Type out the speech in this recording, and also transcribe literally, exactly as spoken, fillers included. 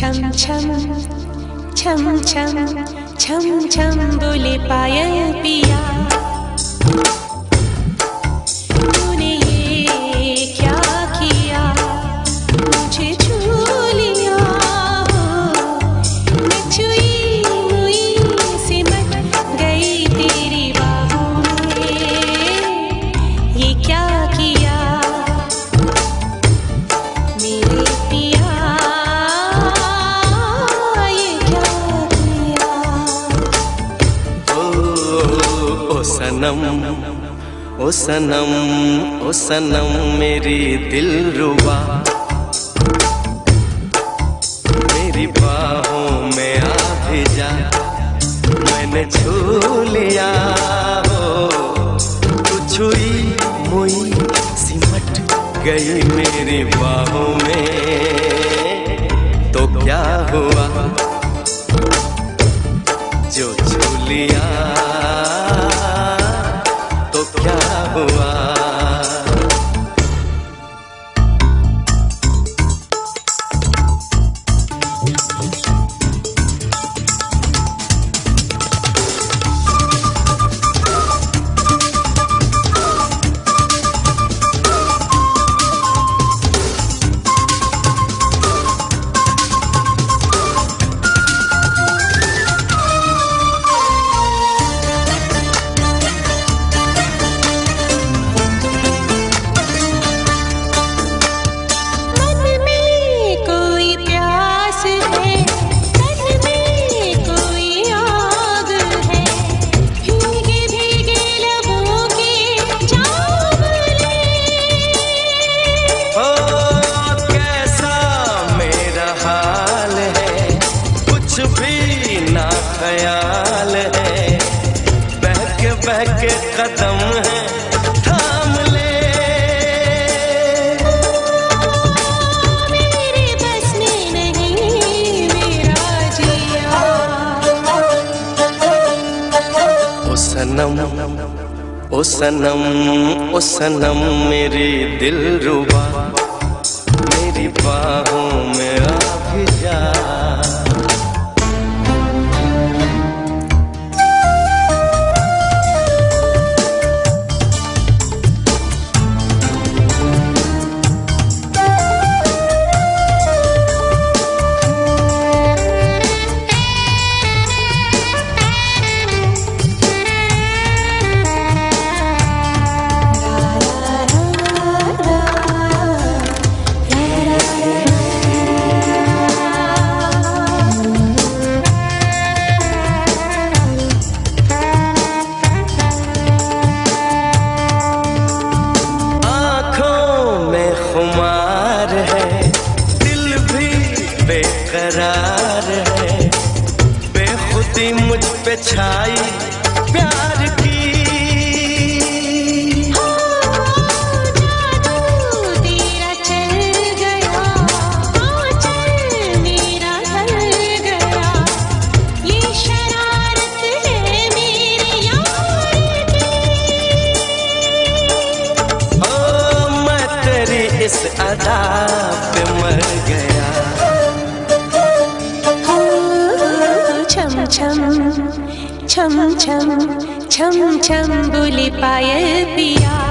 छम छम छम छम छम छम बोले पायल पिया। तूने ये क्या किया, मुझे छू लिया हो। मैं छुई मुई सिमट गई तेरी बाहों में। ये क्या किया मेरे पिया, ये क्या किया। ओ सनम ओ सनम ओ सनम मेरी दिलरुबा, मेरी बाहों में आ भी जा। मैंने छू लिया हो, तू छुई मुई सिमट गई मेरी बाहों में। तो क्या हुआ जो छू लिया, तो क्या हुआ। ख्याल है बहके बहके कदम है, थाम ले। मेरे बस में नहीं मेरा जिया। ओ सनम ओ सनम ओ सनम मेरी दिलरुबा, मेरी बाहों में आ भी जा। खुमार है दिल भी बेकरार है, बेखुदी मुझ पे छाई प्यार की। जादू तेरा चल गया, चल मेरा ढल गया। ये शरारत है मेरे यार की। ओ मैं तेरी इस अदा पे मर गया। छम छम छम छम छम छम बोले पायल पिया।